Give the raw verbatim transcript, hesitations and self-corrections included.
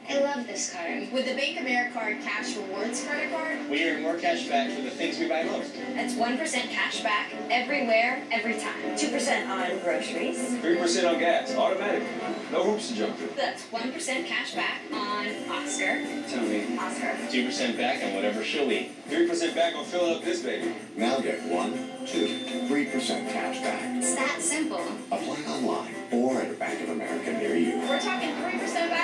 I love this card. With the Bank Americard Cash Rewards credit card, we earn more cash back for the things we buy most. That's one percent cash back everywhere, every time. two percent on groceries. three percent on gas, automatically. No hoops to jump through. That's one percent cash back on Oscar. Tony. Oscar. two percent back on whatever she'll eat. three percent back on filling up this baby. Now get one, two, three percent cash back. It's that simple. Apply online or at a Bank of America near you. We're talking three percent back